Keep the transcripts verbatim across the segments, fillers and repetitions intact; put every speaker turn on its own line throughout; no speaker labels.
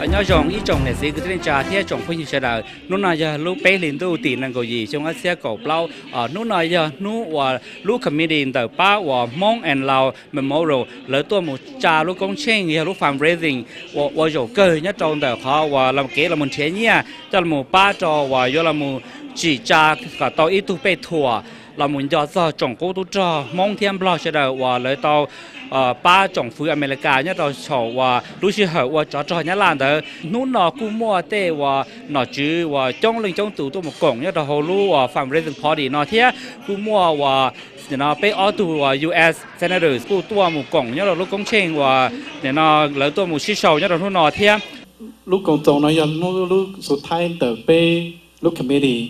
nhau rồng ít trồng này gì cứ tên trà thế trồng phong như thế nào lúc nào giờ lúc bé liền tu tiền năng cầu gì trong cái xe cổ bao ở lúc nào giờ lúc và lúc community từ ba và Hmong and Lao memorial lỡ tôi một trà lúc công trình giờ lúc fundraising và và rồi cơ nhất trong từ họ và làm kế là một thế nhia cho là một ba trò và do là một chỉ trà cả tàu ít tu bé thua là một giờ giờ trồng cố tu trò mong thiên blo sẽ đầu và lỡ tàu ba trồng phứ America nhất là sầu và lúc xưa họ và trò trò nhất là đó nút nọ cú mua tê và nọ chữ và trong linh trong tủ tôi một cổng nhất là hồ lu và fundraising party nọ thế cú mua và nó bé ở tủ và u ét senators cú tua một cổng nhất là lúc công trình và nó lỡ tôi một xí sầu nhất là nút nọ thế
lúc công trọng nó giờ lúc lúc số thái từ bé lúc committee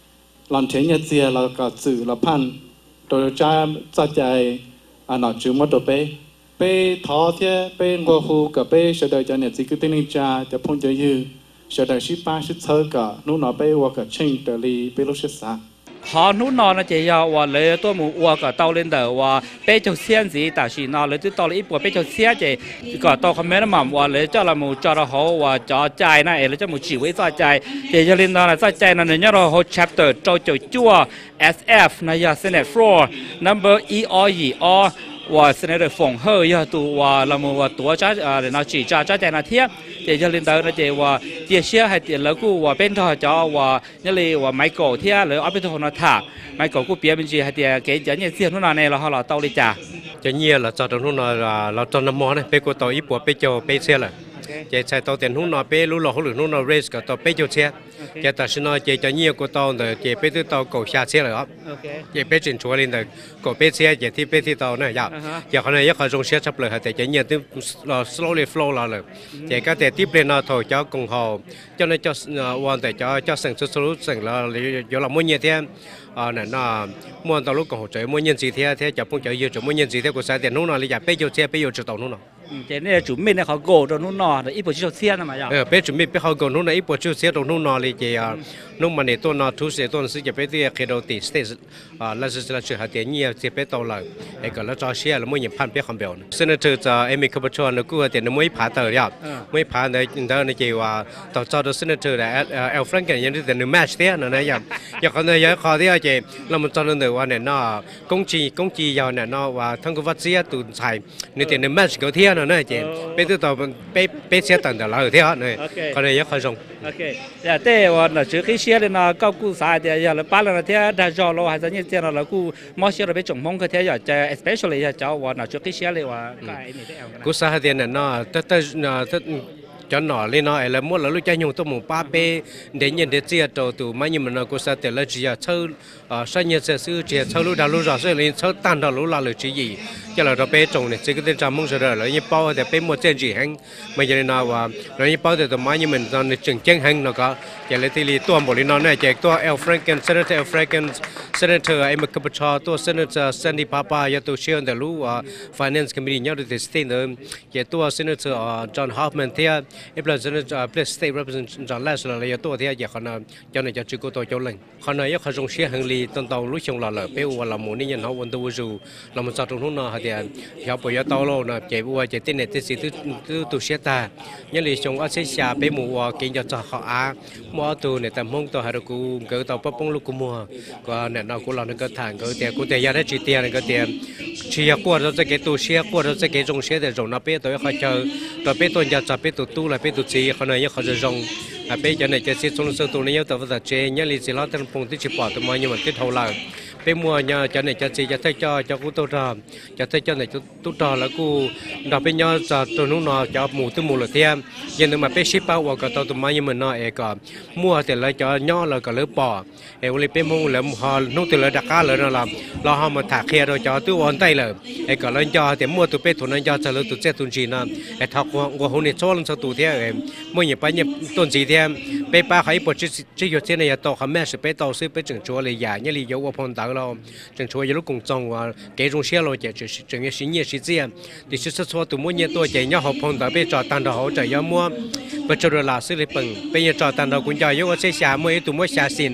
làm thế nhật gì là cả chữ là pan rồi cha cha chạy à nó chữ mất rồi bé bé thọ thế bé ngô hu cả bé sẽ đợi cho nhật gì cứ tin cha cho phong cho dư sẽ đợi ship ba ship thơ cả nút nó bé qua cả change để li bé lúc ship sa
họ nút nó nó chỉ là và lấy tôi một qua cả tàu lên đầu và bé cho xe gì tại vì nó lấy tôi tàu lấy ít bộ bé cho xe chỉ cả tàu không mấy nó mà và lấy cho là một cho nó họ và cho chạy này lấy cho một chỉ với cho chạy thì cho lên đó là cho chạy nó nhớ là họ chapter cho cho chua ét ép này là Senate floor number E R E R và Senator phòng hơi giờ tụ và là một tổ chức để nó chỉ cho cho chạy là thiết để cho lên đó nó chỉ và chia sẻ hay tiền lớn của và bên đó cho và như là và Maikou thiết rồi ở bên đó nó thả Maikou của phía bên gì hay tiền cái giá như tiền nó này là họ là tàu đi trả
cho nhiều là cho nó là là cho nó món này bên của tàu ít bộ bên cho bên xe là chỉ sai tàu tiền hút nó bên lú lò hút lửa nó race cả tàu bên cho xe chỉ ta xin nói chỉ cho nhiều của tàu rồi chỉ bên từ tàu cầu xa xe rồi đó chỉ bên chuyển chúa lên rồi cầu bên xe chỉ thì bên thì tàu này dạ chỉ còn này có dùng xe sắp lại thì chỉ nhiều từ slowly flow là rồi chỉ có thể tiếp lên nó thôi cho cùng hồ cho nên cho hoàn để cho cho sản xuất số sản là do là mỗi nhiều thêm à này nó mua tàu lúc còn hỗ trợ mỗi nhân gì thế thế cho phong trợ nhiều cho mỗi nhân gì thế của sai tiền lúc nào là bây giờ xe bây giờ cho tàu lúc nào
cái này chuẩn bị này họ gồ cho lúc nào để ít bộ chiếc xe này mà giờ
ờ bây chuẩn bị bây họ gồ lúc nào ít bộ chiếc xe lúc nào thì chỉ lúc mà để tôi nó thu xe tôi sẽ bây giờ khi đầu tiên state à là là sự hạt tiền nhiều sẽ bây tàu lại cái cái là cho xe là mỗi những pan bây không biểu Senator cho em Kabyeej cho nó cứ tiền nó mới phá tờ đấy mới phá đấy đó nó chỉ là tàu cho Senator là L Franken những cái nó match thế nó này giờ giờ còn này giờ khó thế chị là một trong những ngườiว่าเนี่ยnó công ty công ty giờเนี่ยnó và thằng cái vật gì tụi xài nếu tiền nó match cái thế nó này chị bây giờ tàu bây bây xe tận đó là thế này còn này giờ khó dùng
ok giờ thế và nó trước khi xe nó cao cú sai thì giờ là ba là thế đã cho lo hay là như thế là cú mua xe là bị trồng mông cái thế giờ especially giờ cháu và nó trước khi xe là và cái này thế nào
cú sai thì nó tất tất tất cho nó lên nó là mỗi lần lúc chơi nhung tôi một ba pe để nhận để chia đầu từ mấy như mình nói cô sẽ để lại chỉ là sâu sai nhiệt sẽ sư chỉ sâu lúc đầu lúc rồi sẽ lên sâu tan đầu lúc là lời chỉ gì cho là nó pe trồng này chỉ có tên trà mông rồi rồi như bao thì pe một chân chỉ hành bây giờ nào và rồi như bao thì từ mấy như mình nó chừng chân hành nó có chỉ là thìตัวหมดเลยnó này chỉตัวL Franken Senator L Franken Senator em Kabyeejตัว Senator Sandy Papa ยาตัวเชื่อแต่รู้ว่า Finance Committee เนี่ยตัว State เนี่ยchỉตัว Senator John Hoffman ที่เอฟเลนส์เ place state representative จากแรกสุดเลยตัวที่อยากขนาดเจ้าหน้าที่ก็ตัวเจ้าเล่งขณะที่เขาส่งเสียหังลีตอนตอนรู้ชงหล่อเลยเป้ว่าเราหมู่นี่ยันเขาวันตัวจูเรามันจัดตรงนู้นนะฮะเดี๋ยวเขาไปยัดเตาโลนะเจ้าว่าเจ้าเต้นเน็ตสิตัวตัวตัวเสียตายันลีชงอาเซียเป้หมู่ว่ากินจะจะเขาอาหมู่ตัวเนี่ยแต่มองตัวหาดูเกิดตัวปั๊บปงลูกกูมัวก็เนี่ยเรากูเราเนี่ยก็ทานก็แต่กูแต่ยาได้จีเตียเนี่ยก็แต่เชียร์กว่าเราจะเกิดตัวเชียร์กว่าเราจะเกิดจงเชียร์แต่จงนับเป้ตัวเขาเจอตัวเป้ตัวจะจับเป้ตัวตู้เลยเป้ตัวจีเขาเนี่ยเขาจะจงà bây giờ nàyจะสิส่งส่งตัวนี้ตัวภาษาเจเนี่ยลิสิลาตั้งปุ่งที่สิบปอตัวมันยังมันที่เท่าไหร่ไปมัวเนี่ยจะเนี่ยจะสิจะเท่าจอจะกูตัวรอจะเท่าจอเนี่ยจะตัวรอแล้วกูดอกไปเนี่ยจะตัวนู้นเนาะจะหมู่ตัวหมู่เลยเทียมยังนึกมาไปสิบปอว่าก็ตัวตัวมันยังมันเนาะเอก็มัวแต่ละจะย่อแล้วก็เลือปอเอวันนี้ไปมัวแล้วหอนู้นตัวละดักก้าเลยนะล่ะเราหามาถักเคียเราจะตัวอ่อนไตเลยเอก็เลยจะแต่มัวตัวไปตัวนั้นจะจะเลยตัวเจ้าตัวจีน่ะเอทักว่าว่าคนนี้โซ่ลงสักตัวเทียเอมัวอย่างไปเนี่ยต้นจีเทียไปป้าเขาปวดจีจีอยู่ที่ไหนต่อเขาแม่สิไปต่อซื้อไปจึงชัวเลยอย่าเนี่ยเลยยกว่าพนต่างเราจึงชัวยาลูกกงจงว่าเกจงเชี่ยเราจะจึงจึงยังสิ่งนี้สิ่งเจียนดิฉันชัวตัวมัวเนี่ยตัวใจเนี่ยเขาพนต่างไปจอดตันเราเขาใจยามัวไปจอดลาซื้อเลยปังไปยังจอดตันเราคุณใจยกว่าเสียชามัวตัวมัวชาสิน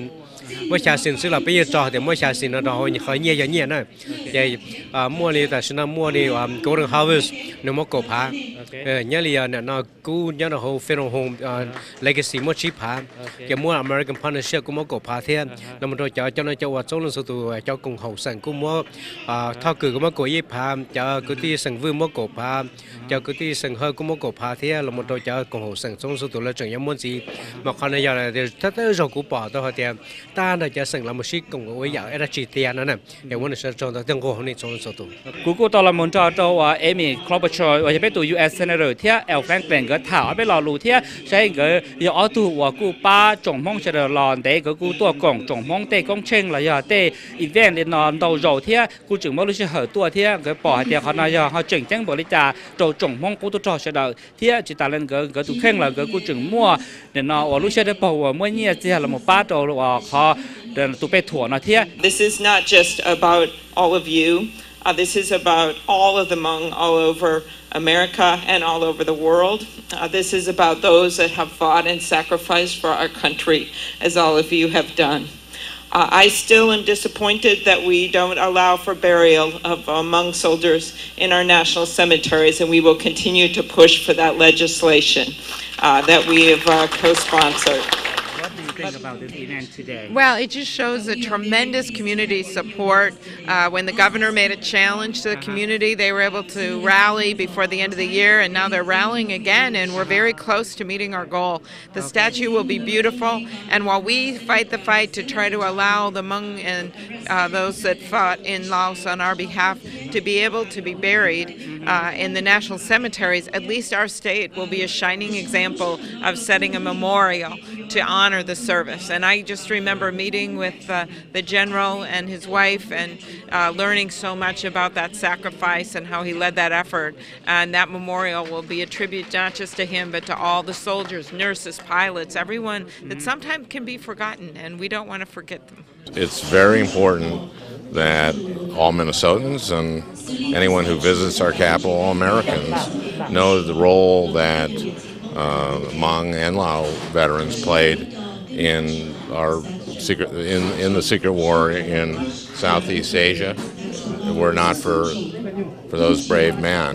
mỗi cha sinh xứ là bây giờ trò thì mỗi cha sinh nó đó khỏi nhiều nhiều nhiều nữa vậy mua đi tại sao mua đi golden harvest nó mua cổ phá nhớ là nó cú nhớ là hồ pharaoh home legacy mua chip phá cái mua American partnership cũng mua cổ phá thêm nó mình rồi cho cho nó cho vào số lượng số tụ cho cùng hậu sản cũng mua thao cử cũng mua cổ yếp phá cho cứที่สังvương mua cổ phá cho cứที่สังhơi cũng mua cổ phá thế là mình rồi cho cùng hậu sản số số tụ là chẳng giống muốn gì mà còn bây giờ là tất tất rồi cũng bỏ thôi thì ta là cho sản là một ship cùng với giờ era chỉ tiền nữa nè để muốn sẽ cho nó tương cố này số số tụ
cú cú tao là muốn cho choว่าเอมี่ครอปชอยว่าจะไปตัว ยู เอส Senator ที่ L Franklin ก็ถามไปรอรู้ที่ใช่ก็อย่าเอาตัวว่ากูป้าจงมองเฉลยรอนแต่ก็กูตัวกล่องจงมองเตะกองเชิงละอย่าเตะอีเวนต์นอนดาวโจที่กูจึงไม่รู้จะเหอตัวที่ก็ปล่อยเดี๋ยวเขานายเขาจึงแจ้งบริจาโจจงมองกูตัวจอเฉลยที่จิตตาเล่นก็ก็ตัวเข่งละก็กูจึงมั่วเดี๋ยวนอว่ารู้เชื่อได้ป่าวว่ามั่วเนี่ยที่เราหมดป้าโจว่าเขาเดินตัวไปถั่วนะที่
This is not just about all of you. Uh, this is about all of the Hmong all over America and all over the world. Uh, this is about those that have fought and sacrificed for our country, as all of you have done. Uh, I still am disappointed that we don't allow for burial of uh, Hmong soldiers in our national cemeteries, and we will continue to push for that legislation uh, that we have uh, co-sponsored.
What do you think about this event today?
Well, it just shows a tremendous community support. Uh, when the governor made a challenge to the community, they were able to rally before the end of the year, and now they're rallying again, and we're very close to meeting our goal. The statue will be beautiful, and while we fight the fight to try to allow the Hmong and uh, those that fought in Laos on our behalf to be able to be buried uh, in the national cemeteries, at least our state will be a shining example of setting a memorial to honor the service. And I just remember meeting with uh, the general and his wife and uh, learning so much about that sacrifice and how he led that effort. And that memorial will be a tribute not just to him, but to all the soldiers, nurses, pilots, everyone that sometimes can be forgotten, and we don't want to forget them.
It's very important that all Minnesotans and anyone who visits our capital, all Americans, know the role that uh, Hmong and Lao veterans played in our secret in, in the secret war in Southeast Asia. Were not for for those brave men,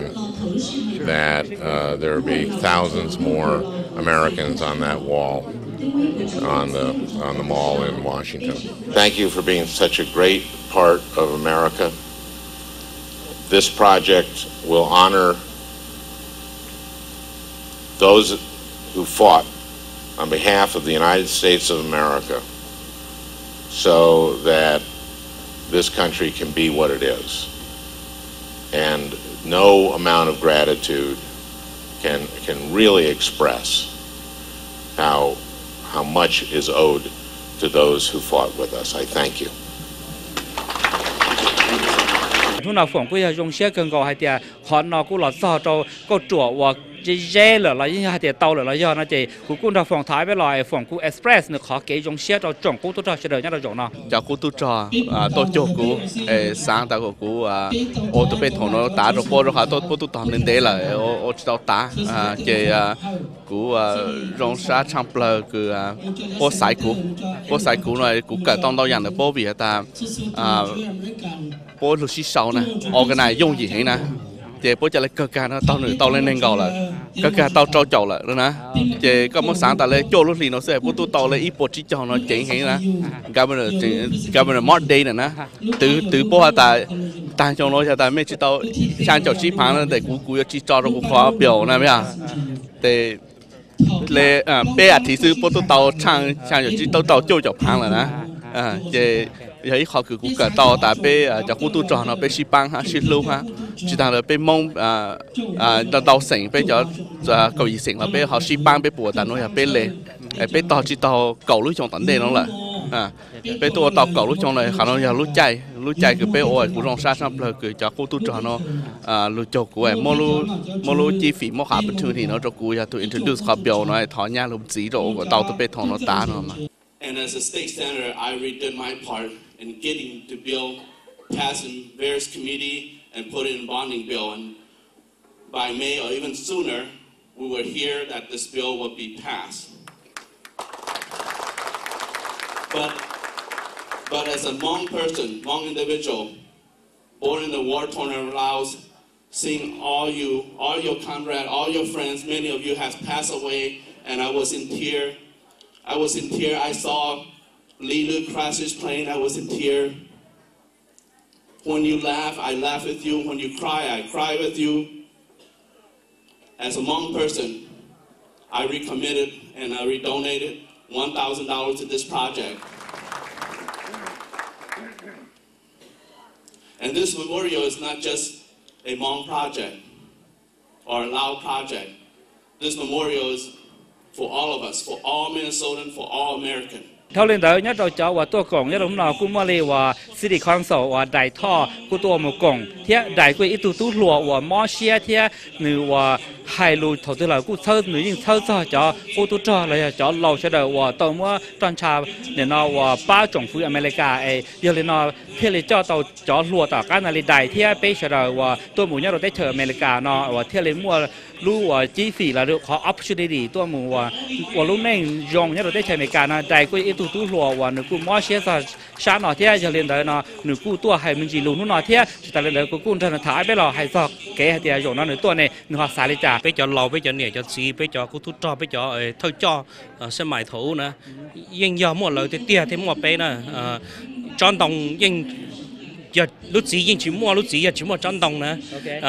that uh, there would be thousands more Americans on that wall on the on the mall in Washington. Thank you for being such a great part of America. This project will honor those who fought on behalf of the United States of America so that this country can be what it is. And no amount of gratitude can can really express how how much is owed to those who fought with us. I thank you.
Lúc nào phỏng cứ dùng xe cần gọi hay thì họ nó cũng là sao cho có chỗ và chỉ dễ là là những hai thì tàu là do nó chỉ cũng cũng là phòng thái với lại phòng cũng express nữa khó kể dùng xe cho chọn cũng tôi cho sẽ được nhất là chọn nào
cho cũng tôi cho tôi cho cũng sáng tạo của cũng ô tô bên thằng nó đá rồi qua rồi hả tôi tôi tạm lên đấy là ô ô tàu đá chỉ cũng rong sa champ lờ cứ ô sải cũng ô sải cũng này cũng cả tông tao dàn được bố vì ta bố lúc xí sau nè organize dùng gì hết nè chị bố cho lại cơ ca nó tao nữa tao lên nên gọi là cơ ca tao trâu chậu lại rồi nè chị có một sáng tại lên chỗ lúc thì nó sẽ bố tôi tao lên ít bột chỉ cho nó chỉnh hết nè governor governor Mark Day nè nè từ từ bố hà tại tại trong nó tại mấy chị tao sang chỗ chỉ phán để cú cú chỉ cho nó cú khóa biểu nè mấy à để để à bé à thì sư bố tôi tao sang sang chỗ chỉ tao tao chỗ chỗ phán là nè à chị vậy họ cứ cũng cả tàu tại bên cho khu tu trò nó bên ship bang ha ship lưu ha chỉ là là bên mông à à tàu sành bên cho cầu gì sành là bên họ ship bang bên bùa tại nó là bên lệ bên tàu chỉ tàu cầu lưới trong tận đây nó là à bên tôi tàu cầu lưới trong này khả năng là lưới chạy lưới chạy cứ bên ôi cũng trong xa xăm là cứ cho khu tu trò nó à lưới chọc của em mua lưới mua lưới chi phí mua hạ bất thường thì nó cho cú ya to introduce họ biểu nó thọ nhà lùm chỉ rồi của tàu từ bên thằng nó tá nó mà.
And as a state senator, I redid my part in getting the bill passed in various committee and put it in bonding bill. And by May or even sooner, we will hear that this bill will be passed. But But as a Hmong person, Hmong individual, born in the war-torn Laos, seeing all you, all your comrades, all your friends, many of you have passed away, and I was in tears. I was in tears. I saw Lee Lu crash his plane. I was in tears. When you laugh, I laugh with you. When you cry, I cry with you. As a Hmong person, I recommitted and I redonated one thousand dollars to this project. And this memorial is not just a Hmong project or a Lao project. This memorial is for all of us, for all Minnesotans, for all Americans.
Theo lên tới nhất đầu cháu và tua cổng nhất đúng nào cũng mua lì và city council và đại thọ của tua một cổng thế đại quỹ ít tu tu lụa và mò xe thế nữ và hai lùi thầu tư là cũng thơ nữ nhưng thơ cho cho cô tu cho là cho lâu cho đời và tàu mua toàn trà để nó và ba chủng phu America ấy giờ lên nó thế là cho tàu cho lụa tàu cái này đại thế bây giờ đời và tôi muốn nhất đầu tới chờ America nó và thế lên mua lưu và chi phí là được họ opportunity tôi muốn và và lúc này dùng nhất đầu tới chờ America nó đại quỹ tu tu lụa và nữ cũng mò xe ra sáng nó thế giờ lên tới nó nữ cũng tua hay mình chỉ lùn nó thếแต่เลยก็กู้ธนาคารไปหรอให้ซอกแกเดียวอยู่นั่นหนึ่งตัวเนี่ยหนึ่งหักสายเลยจ้าไปจอเราไปจอเนี่ยจอซีไปจอกู้ทุกจอไปจอเออเท่าจอสมัยถูนะยิ่งยอมหมดเลยเตี้ยที่หมดไปนะจอนตรงยิ่งgiờ lúc gì nhưng chỉ mua lúc gì giờ chỉ mua tròn đồng nữa,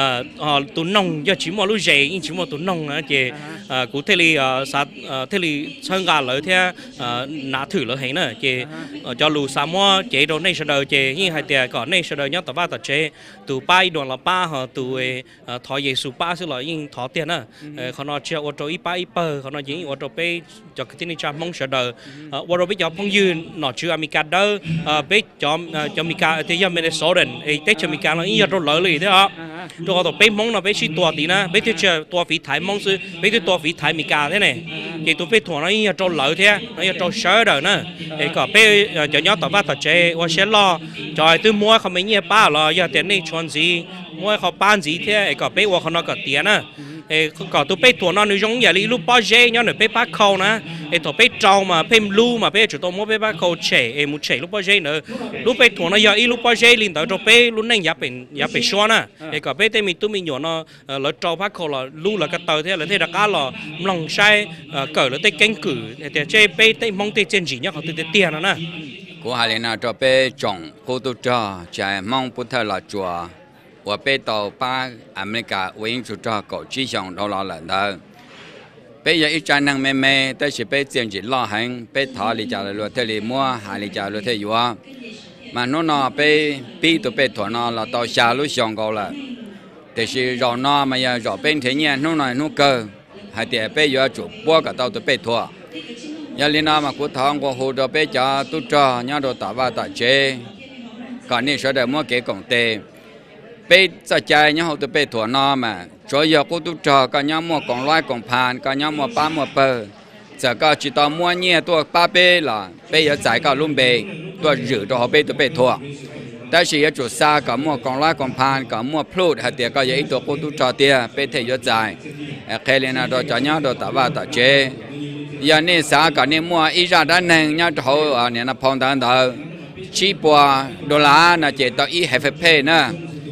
ờ tụi nông giờ chỉ mua lúc gì nhưng chỉ mua tụi nông nữa chị, cụ thể là sát thế là sang gà lợi thế nã thử lợi hay nữa chị, cho lù sa mua chị đồ này sẽ đời chị nhưng hai tiệt còn này sẽ đời nhớ tao ba tao chị, tụi bay đoàn là ba họ tụi thọ Giêsu ba sẽ lợi nhưng thọ tiền nữa, họ nói chơi ô tô ít ba ít bờ, họ nói chỉ ô tô pe cho cái này cho mong sẽ đời, ô tô bây giờ phong dư nó chưa America đâu, bây cho cho America thì giờ mình số định, ấy tết cho mình càng là ít rồi lợi lì thế ạ, rồi họ tụi mong là bé chỉ tua tí na, bé chơi tua phí thái mong sư, bé cái tua phí thái mình càng thế này, thì tụi bé thua nó ít rồi lợi thế, nó ít rồi sớ đời nữa, ấy có bé cho nhớ tao bắt tao chơi, và sẽ lo, rồi tôi mua không mấy nhiêu ba lo, giờ tiền này chọn gì, mua không bán gì thế, ấy có bé và không nó có tiền à. Ê, có tụi bé thua nó như giống như lúc bao giờ nhớ nữa bé bắt câu nè, ê tụi bé trâu mà bé lu mà bé chủ động mua bé bắt câu trẻ, ê muốn trẻ lúc bao giờ nữa, lúc bé thua nó giờ ít lúc bao giờ liền tới tụi bé lúc này nhập bên nhập bên xóa nè, ê có bé tụi mình tụi mình nhỏ nó lỡ trâu bắt câu là lu là cái tờ thế là thế là cá là lòng sai cởi là tay cánh cử, để chơi bé tay mong tay chân gì nhá họ tự tiền nó nè.
Cô hai lần nào cho bé chồng cô tu cho chạy mong bút thơ là chùa. 我被到把阿美加为因主张搞志向到老人的，被有一家人妹妹，但是被政治拉横，被他里家的罗特里莫，哈里家罗特有啊，嘛侬那被逼都被拖那了到下路上高了，但是绕那嘛要绕半天年，侬那侬个，还得被要主播个到都被拖，要里那嘛古堂过后都被家都着，伢都打哇打折，搞你说的莫给讲的。 bây giờ chạy nhau từ bây thuở nó mà cho giờ cô tu trò cả nhau mua còn loài còn phàn cả nhau mua ba mua bờ giờ cả chỉ tao mua nhẹ tôi ba bê là bây giờ chạy cả luôn bê tôi rửa cho họ bê từ bây thuở tại vì ở chỗ xa cả mua còn loài còn phàn cả mua plot hạt tiền cả giờ ít tôi cô tu trò tiền bê thấy giờ chạy khi lên đó cho nhau đó tạo vào tạo chế giờ này xa cả này mua ít ra đã nâng nhau cho họ này là phong tán đó chỉ bỏ đô la là chỉ tao ít hay phải pay nữa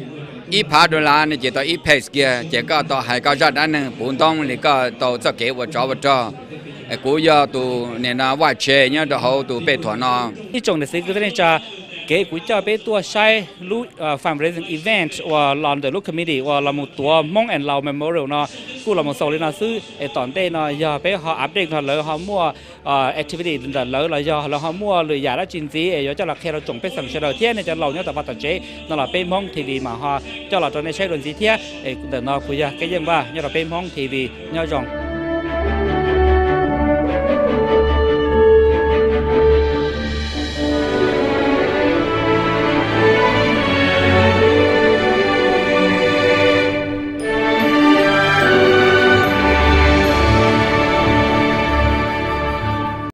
ít phá đô la này chỉ tao ít pay kia chỉ có tao hai cái ra đã nâng bốn tông thì có tao cho kế vật cho vật cho cú giờ tụ này là vài chế nhá đó họ tụ bê thuở nó
ít trong này cái này cha kế cú cho bê tua sai lu fundraising event và làm the local committee và làm một tua Hmong and Lao memorial nó cú làm một số lên là sư tòn tê nó giờ bê họ update họ lỡ họ mua activity là lỡ là giờ là họ mua lười giả đã chính gì giờ cho là khiเราtrồng bê sầm sờ thiên này cho lâu nhớ tập bắt tập chế nó là bê Hmong ti vi mà họ cho là cho nênใช้ดนตรีเทียแต่nó cú giờ cái gì ba nhớ là bê Hmong ti vi nhớ rằng